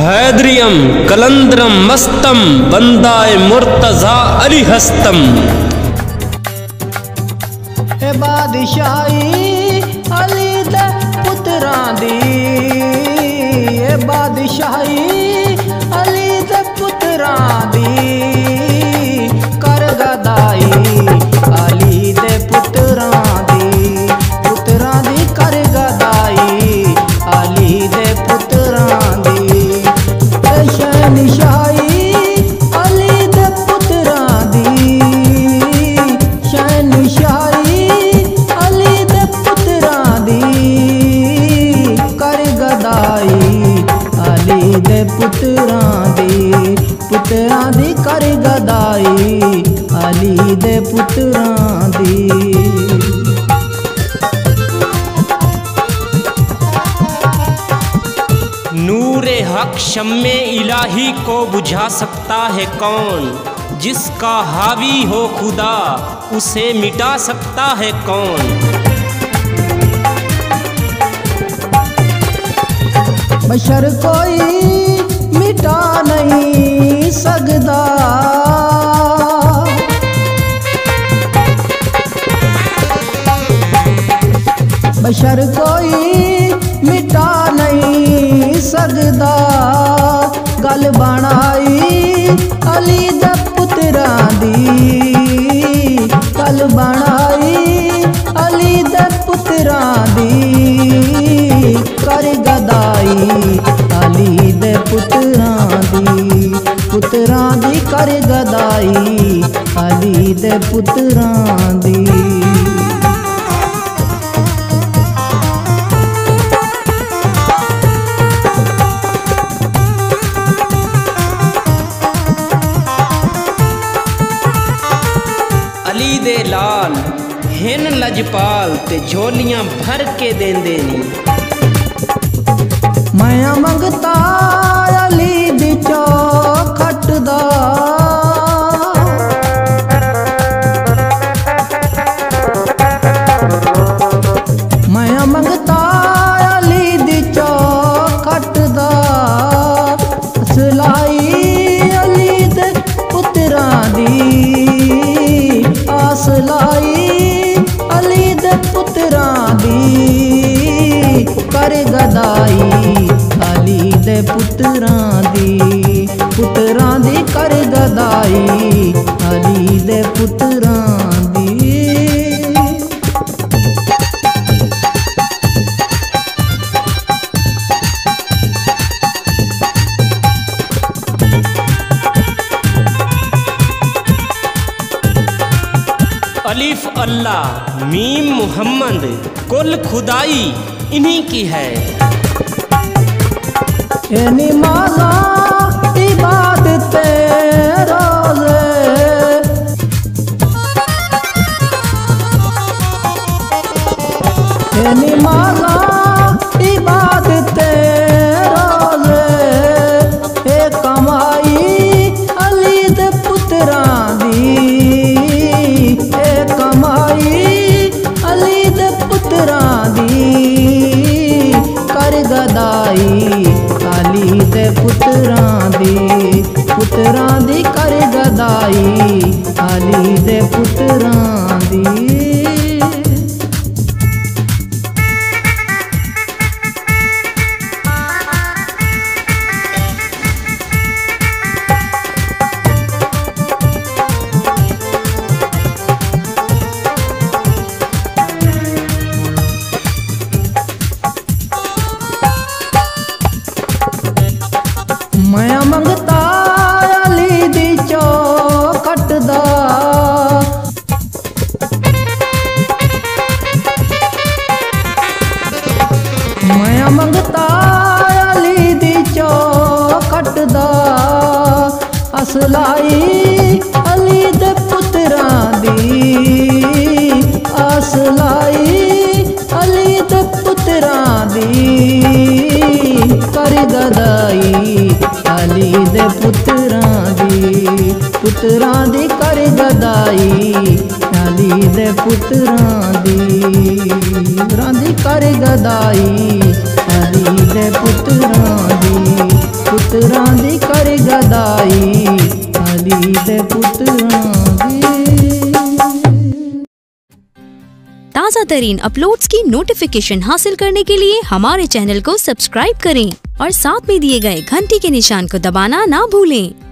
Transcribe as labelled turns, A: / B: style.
A: हैदरियम कलंदरम मस्तम बंदाए मुर्तजा अली हस्तम।
B: ए बादशाही अली दे पुत्रां दी, ए बादशाही अली दे पुत्रां दी, कर गदाई अली दे पुत्रां दी, पुत्रां दी कर गदाई अली दे पुत्रां दी। शहनशाही अली दे पुत्रां दी, शहनशाही अली दे पुत्रां दी, कर गदाई अली दे पुत्रां दी, पुत्रां दी कर गदाई अली दे पुत्रां दी।
A: नूरे हक शम्मे इलाही को बुझा सकता है कौन, जिसका हावी हो खुदा उसे मिटा सकता है कौन।
B: बशर कोई मिटा नहीं सकता, बशर कोई मिटा नहीं सकता, गल बनाई अली दे पुत्रां दी, गल बनाई अली दे पुत्रां दी, कर गदाई अली दे पुत्रां दी, पुत्रां दी कर गदाई अली दे पुत्रां दी।
A: अली दे लाल हिन लजपाल ते झोलियां भर के देंदे नी।
B: मैं मंगता अली दी चौखट दा, मैं मंगता अली दी चौखट दा, असलाई अली दे पुत्रां दी, असलाई अली दे पुत्रां दी, कर गदाई अली दे पुत्रां दी, पुत्रां दी कर गदाई अली दे पुत्रां दी।
A: अलिफ अल्लाह मीम मुहम्मद कुल खुदाई इन्हीं की है।
B: ए नमाज़ा इबादते रोज़े, ए नमाज़ा इबादते रोज़े, ए कमाई अली दे पुत्रां दी, ए कमाई अली दे पुत्रां दी, कर गदाई अली दे पुत्रां दी, पुत्रां दी कर गदाई अली दे पुत्रां दी। मैं मंगता अली दी चौखट दा, मैं मंगता अली दी चौखट दा, असलाई अली दे पुत्रां दी, असलाई अली दे पुत्रां दी, कर गदाई अली दे पुत्रां दी, पुत्रां दी कर गदाई अली दे पुत्रां दी, पुत्रां दी कर गदाई अली दे पुत्रां दी, पुत्रां पुत्रा दी कर गदाई, अली दे पुत्रा दी।
C: ताज़ा तरीन अपलोड्स की नोटिफिकेशन हासिल करने के लिए हमारे चैनल को सब्सक्राइब करें और साथ में दिए गए घंटी के निशान को दबाना ना भूलें।